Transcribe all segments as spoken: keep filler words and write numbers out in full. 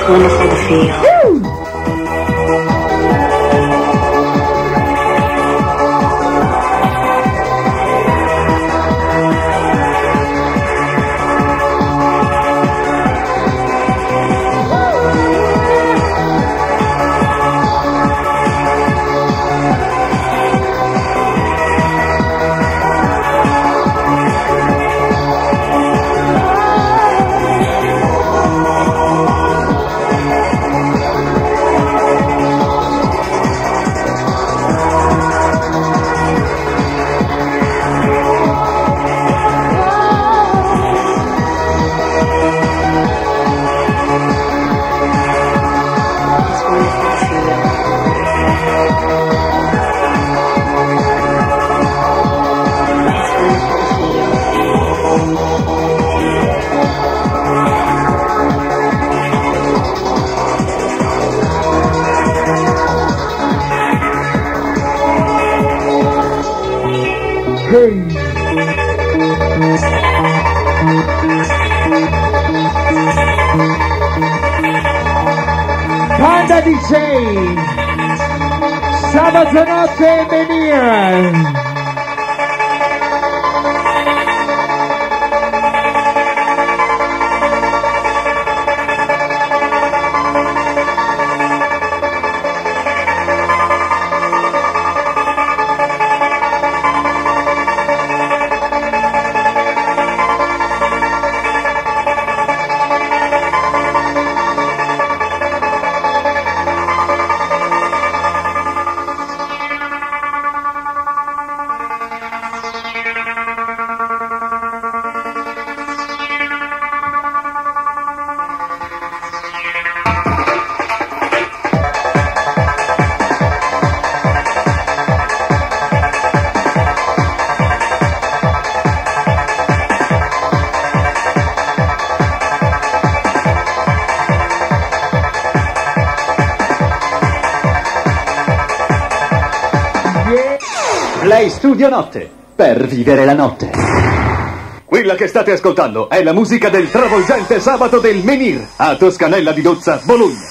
wonderful to feel. Panda D J sabato notte Menhir. Play Studio Notte, per vivere la notte. Quella che state ascoltando è la musica del travolgente sabato del Menhir a Toscanella di Dozza, Bologna.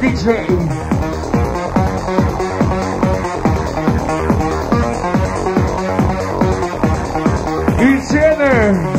D J. Insieme.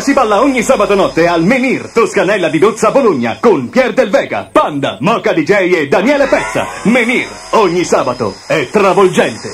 si balla ogni sabato notte al Menhir, Toscanella di Dozza, Bologna, con Pier del Vega, Panda, Mocha D J e Daniele Pezza. Menhir, ogni sabato è travolgente.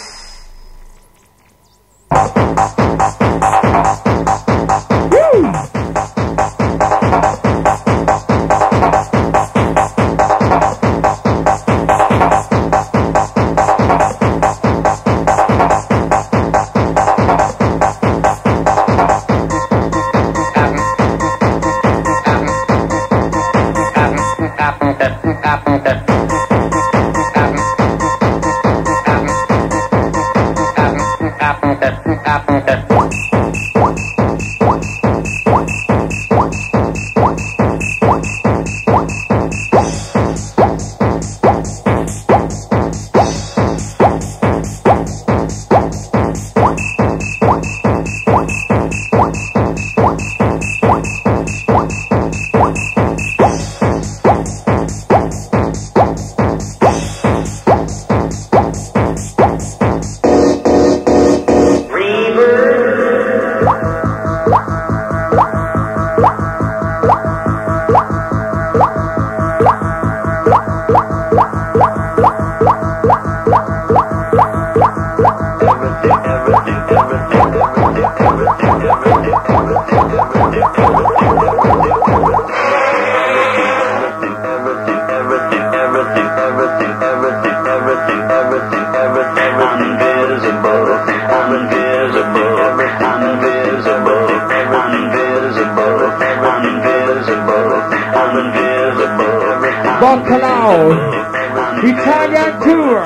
Bacalao Italian Tour.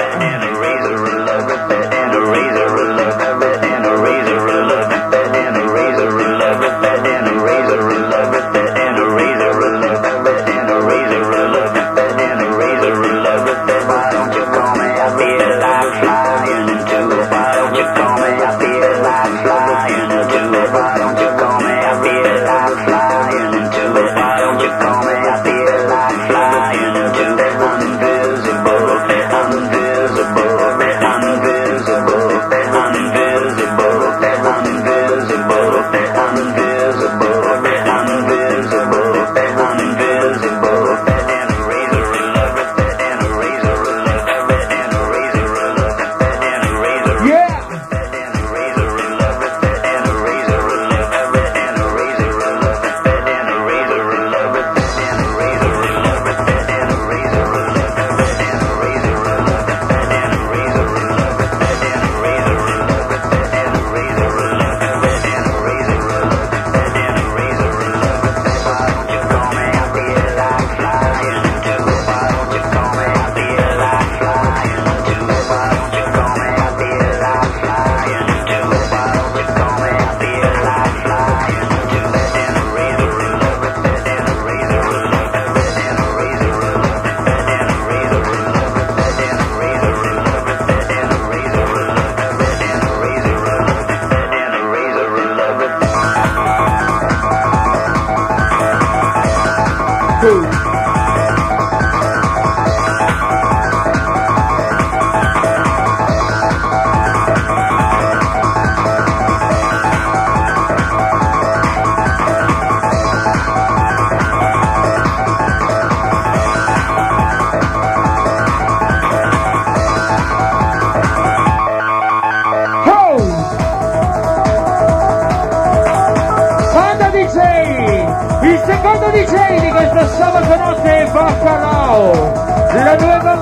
Sabato notte Bacalao, la nuova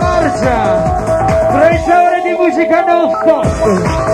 marcia, trenta ore di musica non stop.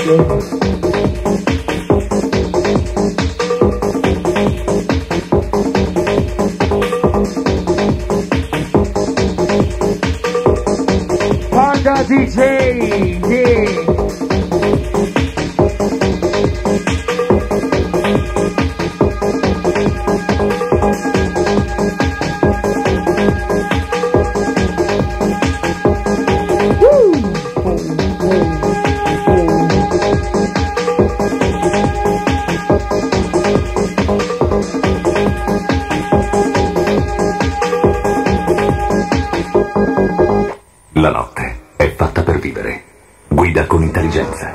Panda D J, yeah. La notte è fatta per vivere. Guida con intelligenza.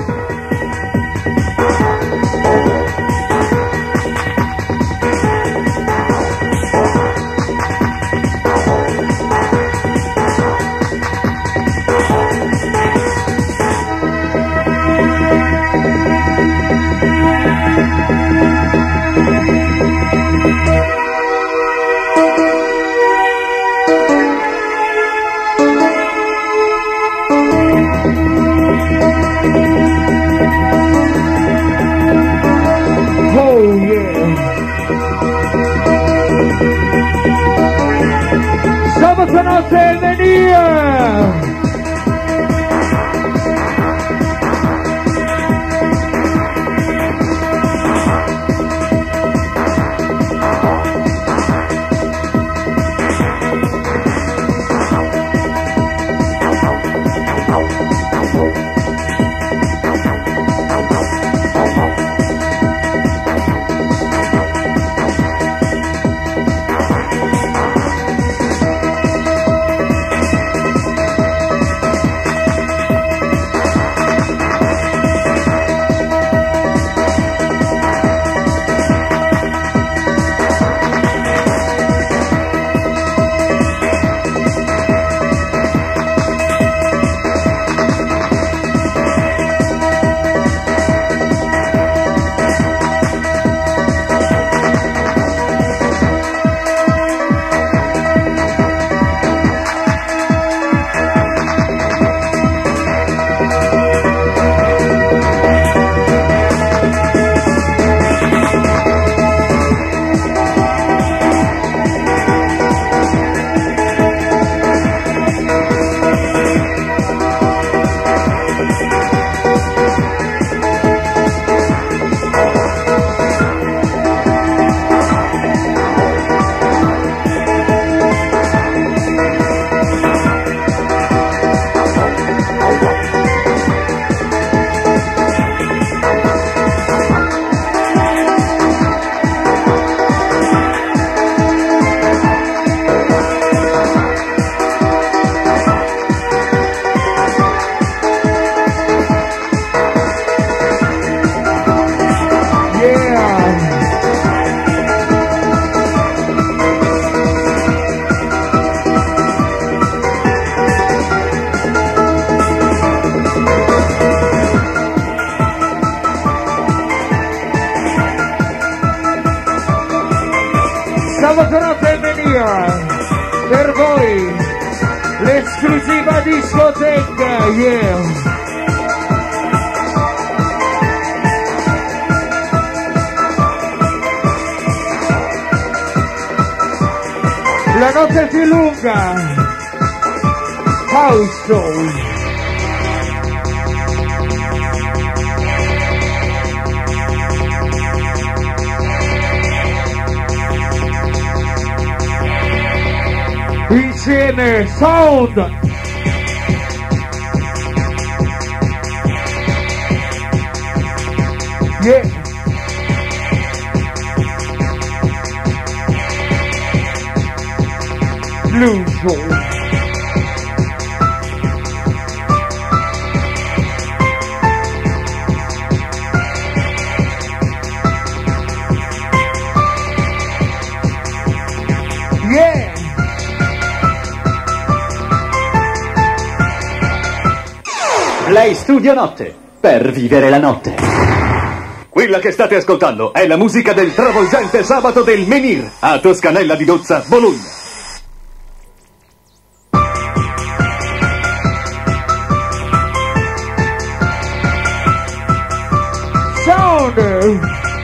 Sabato notte Menhir. Sabato notte Menhir, per voi l'esclusiva discoteca, yeah. La notte più lunga, House Soul. Insieme Sound. Yeah. Blue Soul. Yeah. Play Studio Notte, per vivere la notte. Quella che state ascoltando è la musica del travolgente sabato del Menhir a Toscanella di Dozza, Bologna. song.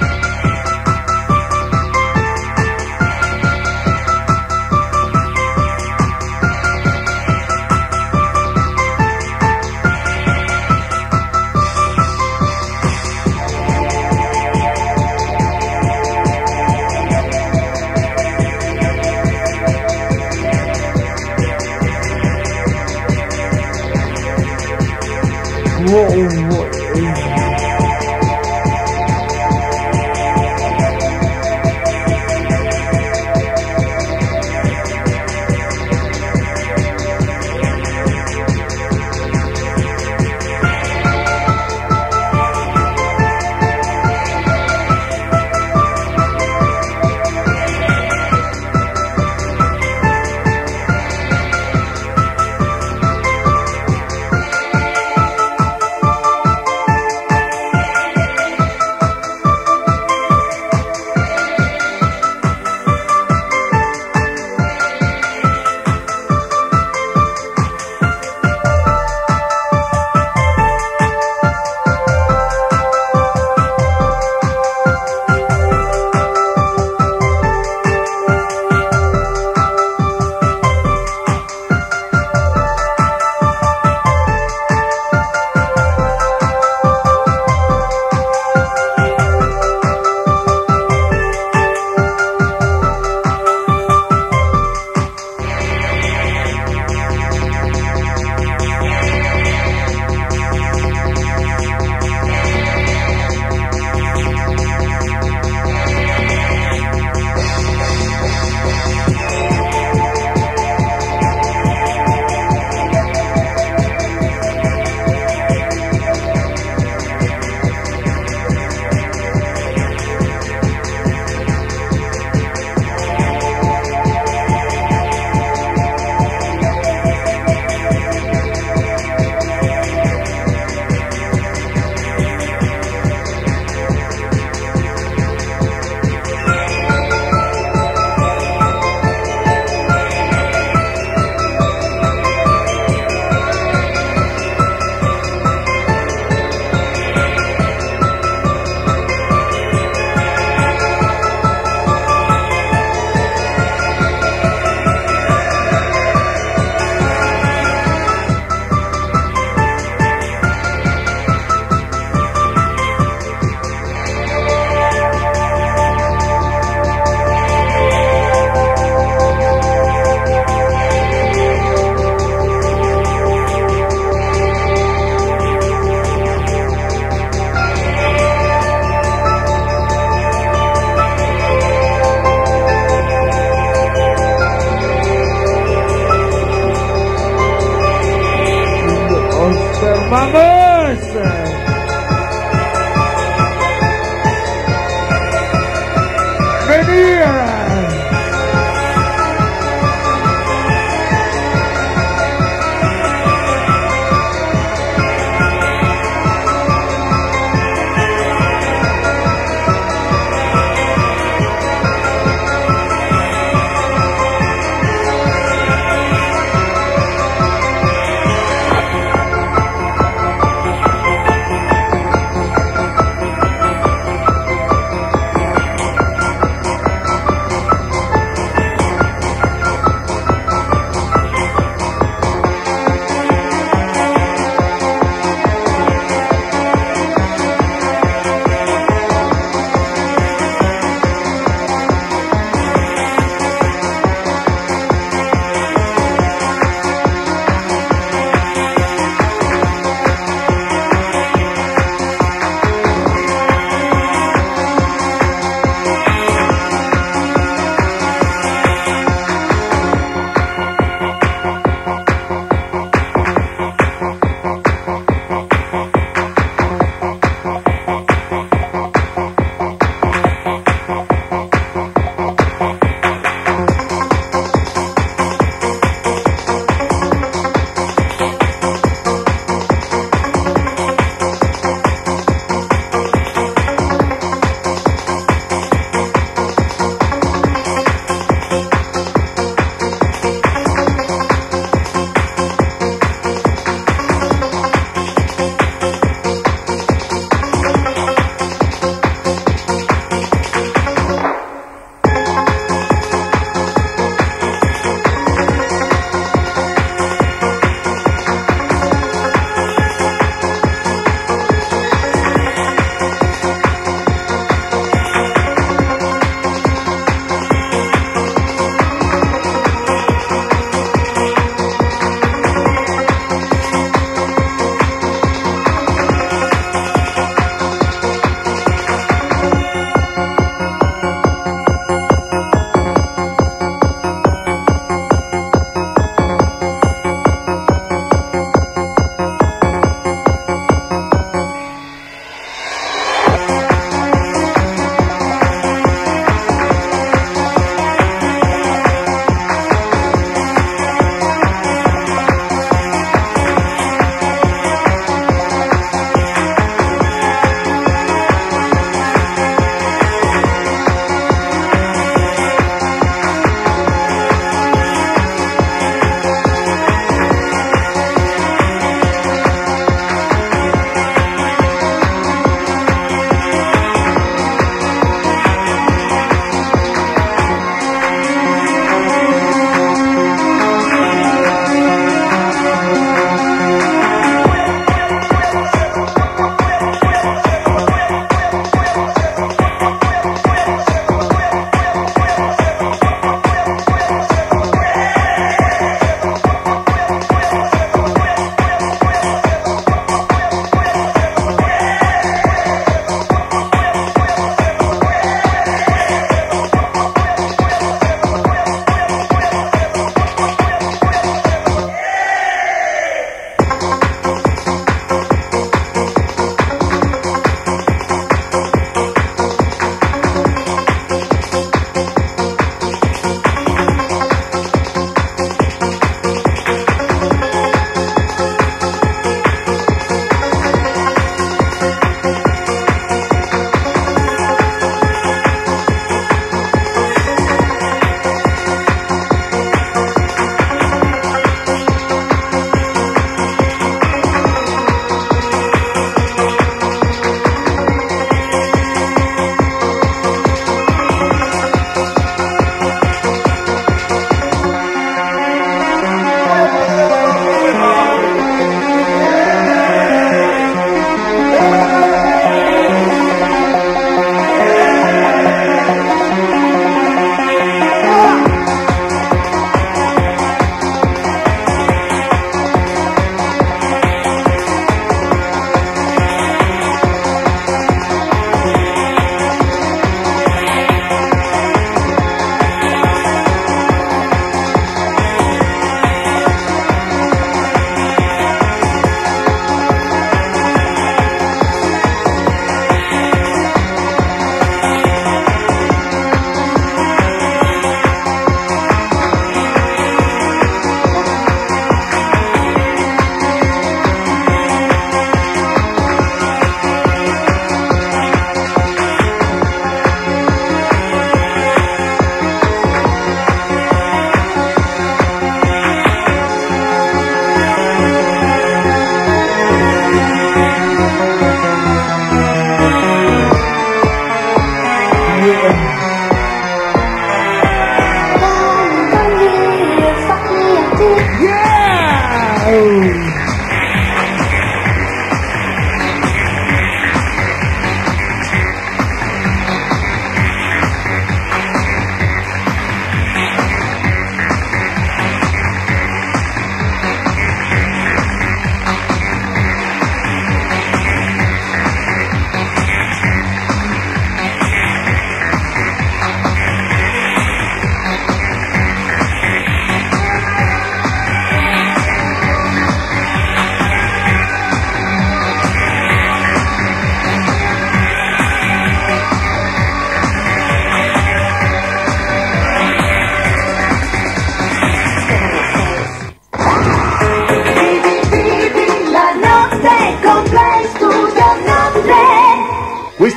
¡Vamos! ¡Venía!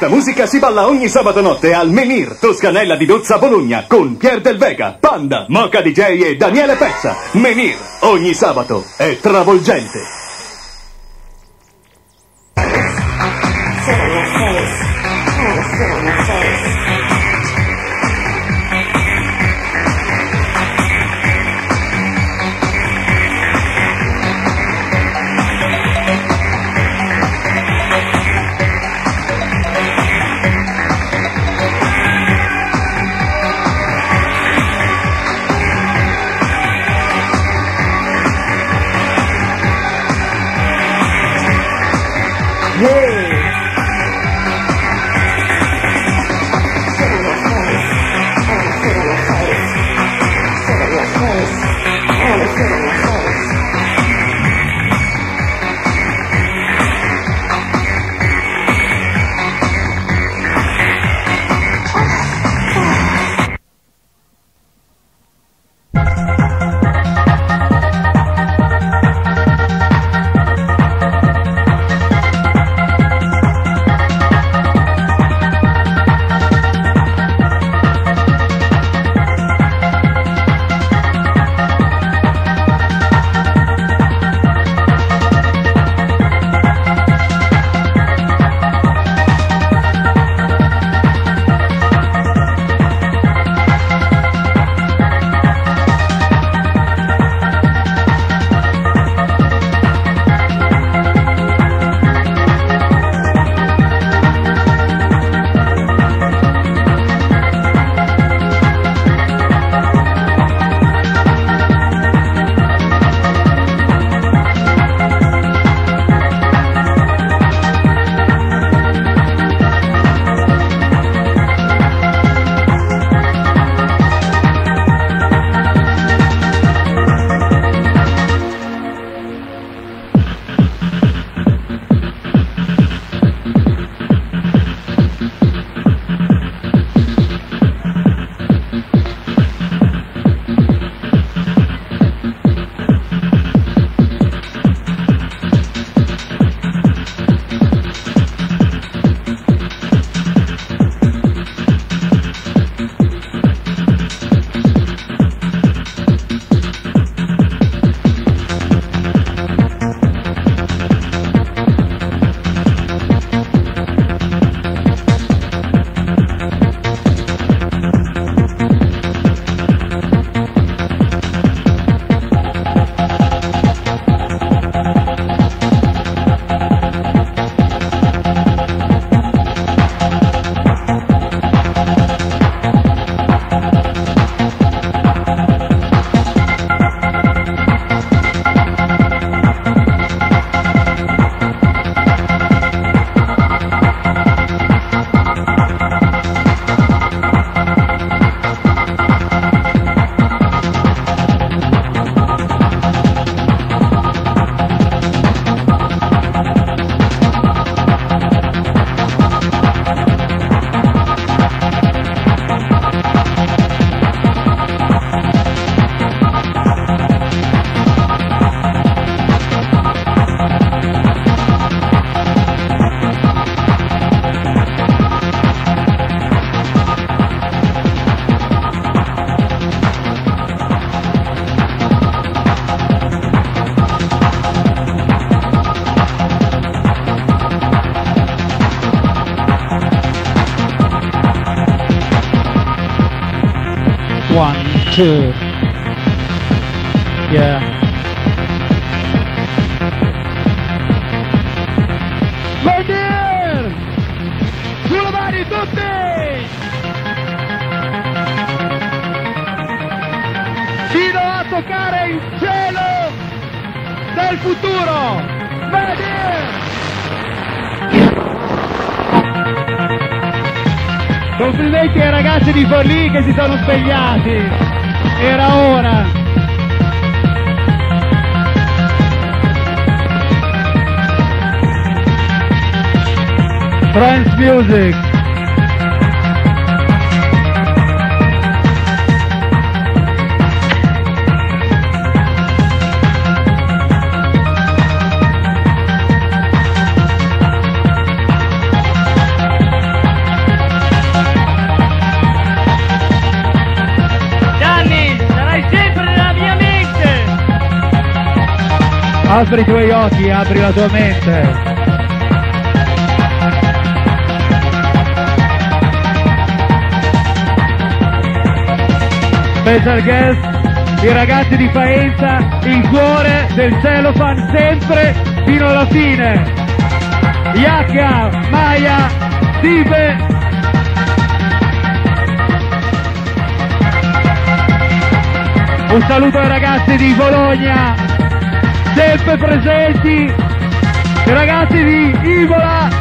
Questa musica si balla ogni sabato notte al Menhir, Toscanella di Dozza, Bologna, con Pier del Vega, Panda, Mocha D J e Daniele Pezza. Menhir, ogni sabato è travolgente. One, two. Yeah. Menhir! Sulle mani tutti! Fino a toccare il cielo del futuro! Menhir! Complimenti ai ragazzi di Forlì che si sono svegliati. Era ora. Trance Music. Apri i tuoi occhi, apri la tua mente. Special guest, i ragazzi di Faenza, il cuore del cellophane sempre fino alla fine. Iacca, Maya, Steve. Un saluto ai ragazzi di Bologna, sempre presenti, i ragazzi di Imola.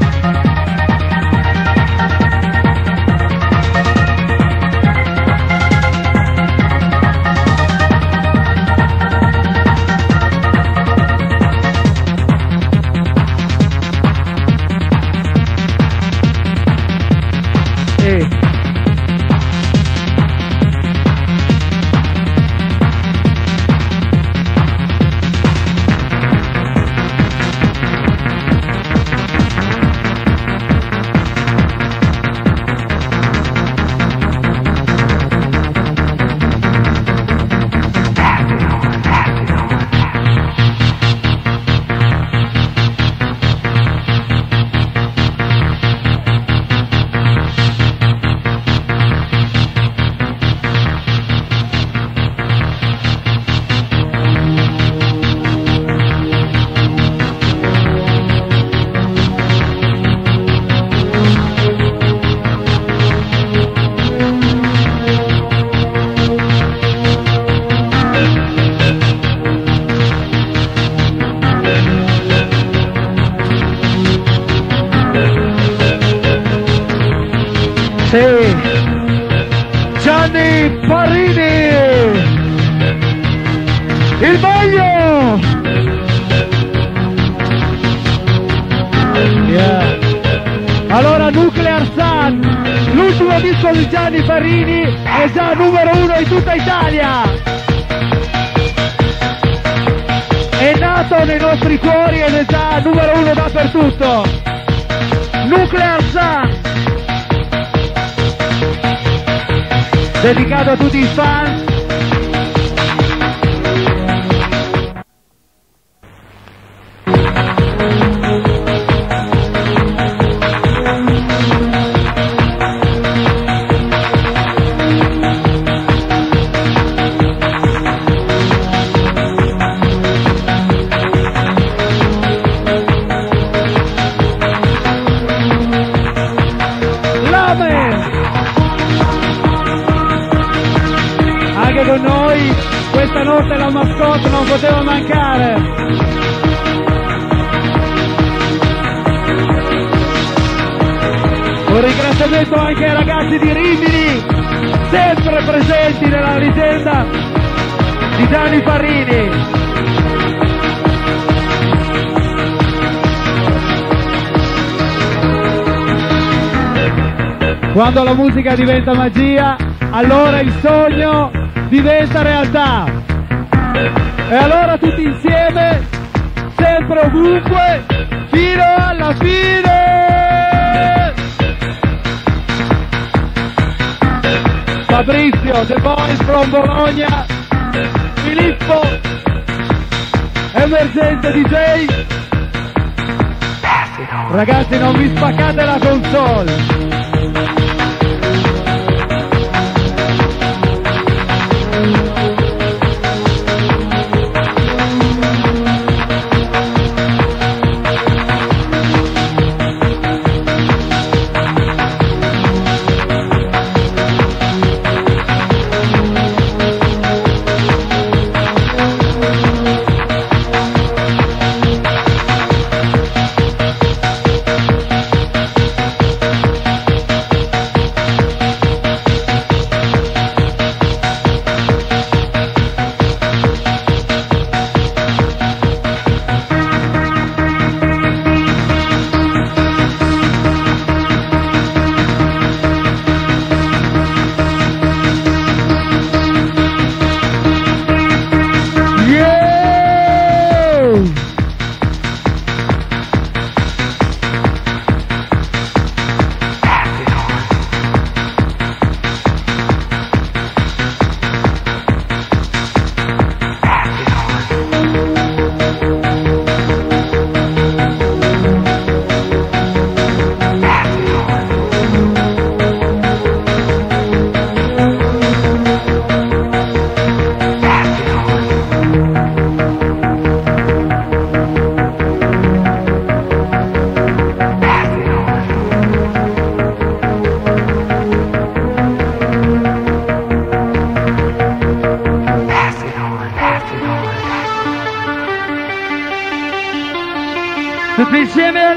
Sì, Gianni Parrini, il Baglio. Yeah. Allora Nuclear Sun, l'ultimo disco di Gianni Parrini, è già numero uno in tutta Italia. È nato nei nostri cuori ed è già numero uno dappertutto. Nuclear Sun, dedicato a tutti i fan. Anche con noi questa notte la mascotte non poteva mancare. Un ringraziamento anche ai ragazzi di Rimini, sempre presenti nella leggenda di Gianni Parrini. Quando la musica diventa magia, allora il sogno diventa realtà. E allora tutti insieme, sempre ovunque, fino alla fine. Fabrizio, The Boys from Bologna, Filippo, Emergente D J. Ragazzi, non vi spaccate la console.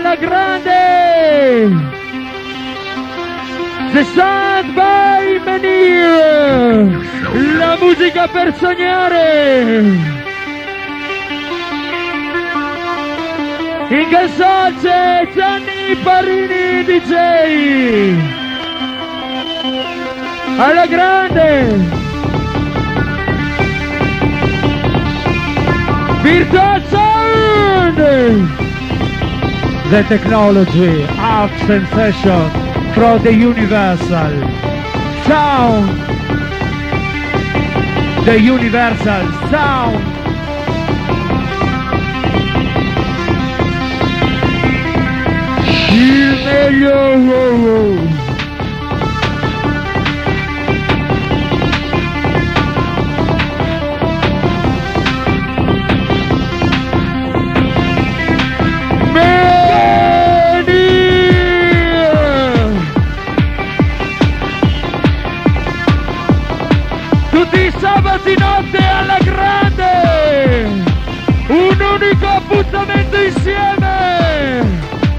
alla grande! The Sound by Menhir, la musica per sognare. In console c'è Gianni Parini D J. Alla grande. Virtual Sound. The technology of sensation. From the universal sound, the universal sound. Il meglio. Sabati notte alla grande, un unico appuntamento insieme.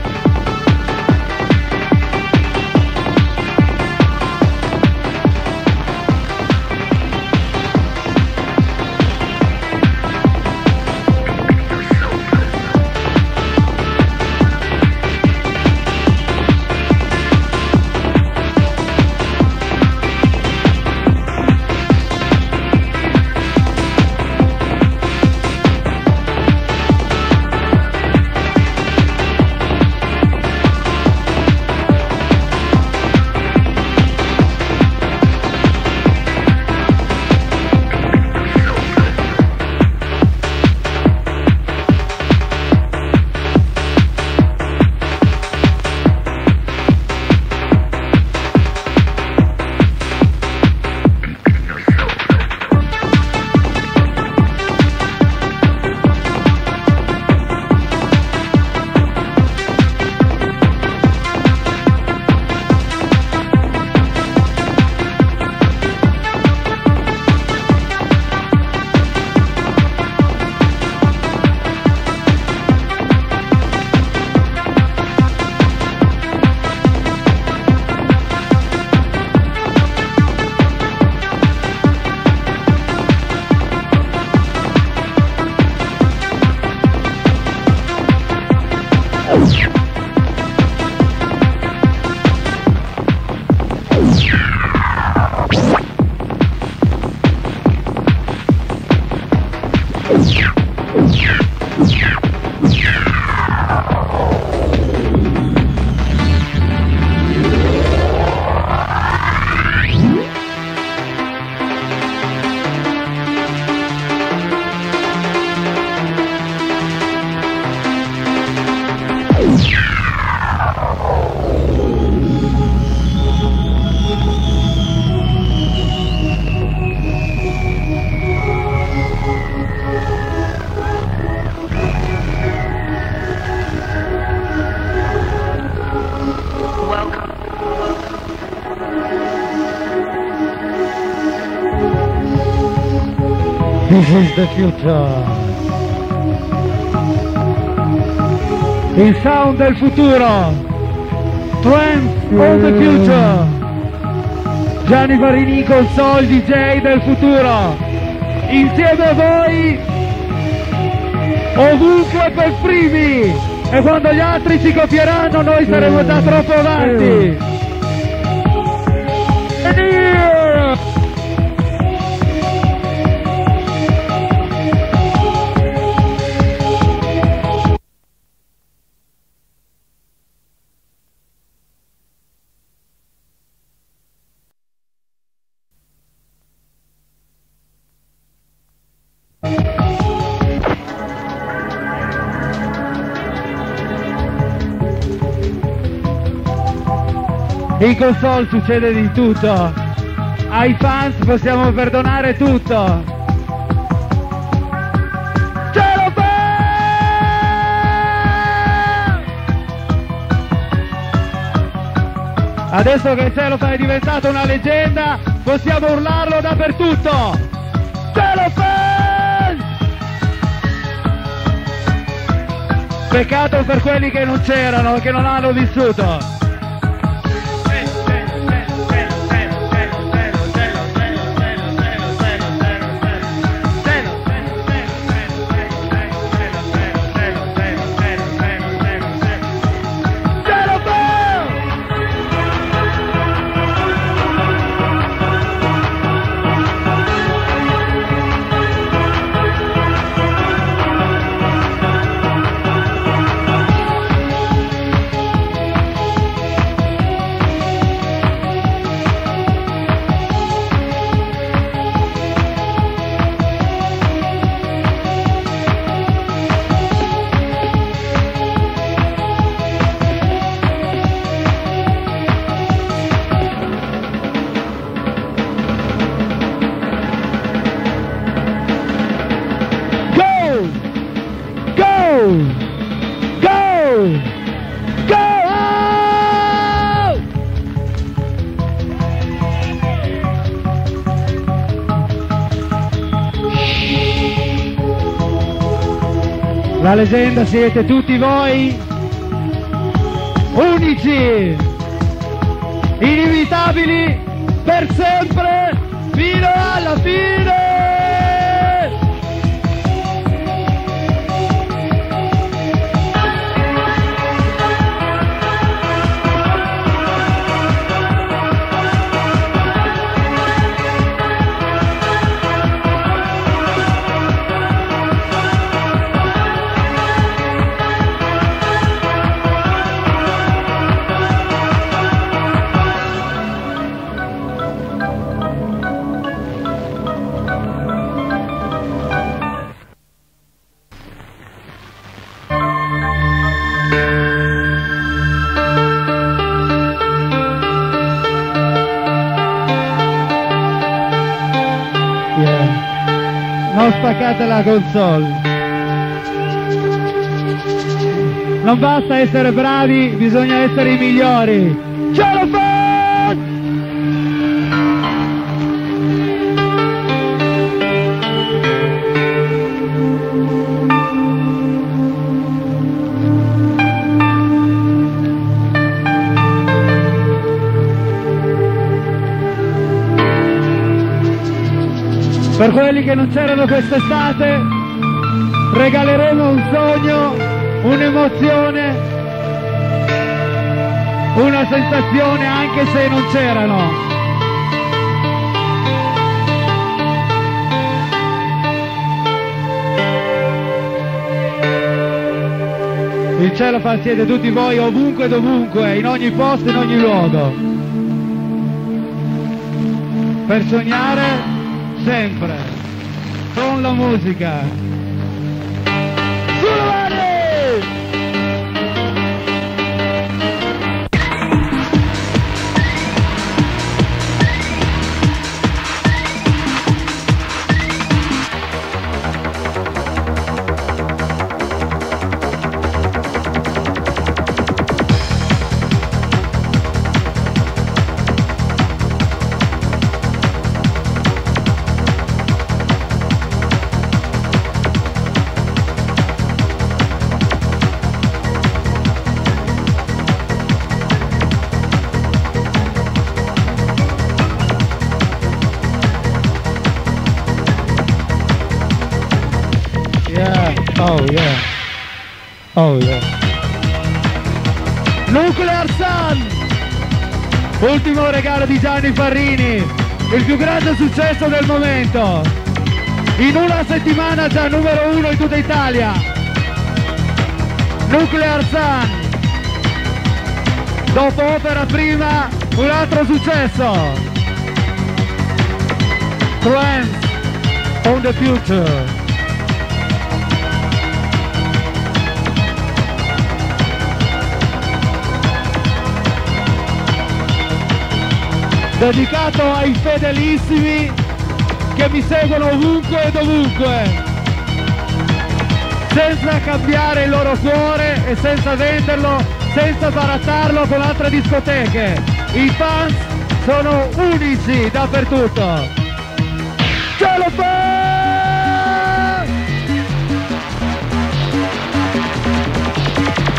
This is the future. Il sound del futuro. Trends of the future. Gianni Parini console D J del futuro. Insieme a voi, ovunque per primi. E quando gli altri ci copieranno noi saremo già troppo avanti. In console succede di tutto, ai fans possiamo perdonare tutto. Ce lo fa! Adesso che Cellophane è diventato una leggenda, possiamo urlarlo dappertutto. Cellophane! Peccato per quelli che non c'erano, che non hanno vissuto. La leggenda siete tutti voi, unici, inimitabili, per sempre, fino alla fine! Non spaccate la console. Non basta essere bravi, bisogna essere i migliori. Ce lo fa! Per quelli che non c'erano quest'estate, regaleremo un sogno, un'emozione, una sensazione anche se non c'erano. Il cielo fa siete tutti voi, ovunque e dovunque, in ogni posto, in ogni luogo. Per sognare sempre con la musica. Sulle mani! Oh yeah, oh yeah. Nuclear Sun, ultimo regalo di Gianni Farrini, il più grande successo del momento. In una settimana già numero uno in tutta Italia. Nuclear Sun. Dopo Opera Prima, un altro successo. Trends on the Future. Dedicato ai fedelissimi che mi seguono ovunque e dovunque, senza cambiare il loro cuore e senza venderlo, senza barattarlo con altre discoteche. I fans sono unici dappertutto. Ce lo fa!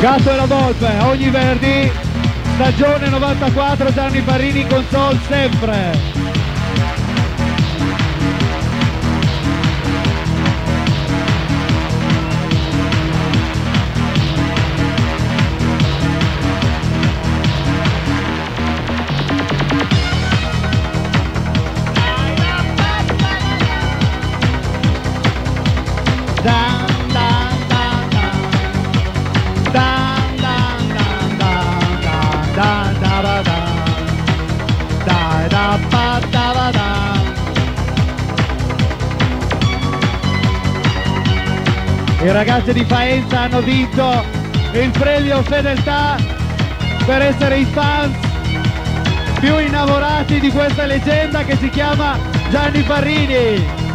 Gatto e la Volpe, ogni venerdì, stagione novantaquattro, Gianni Parrini console sempre. I ragazzi di Faenza hanno vinto il premio Fedeltà per essere i fans più innamorati di questa leggenda che si chiama Gianni Parrini.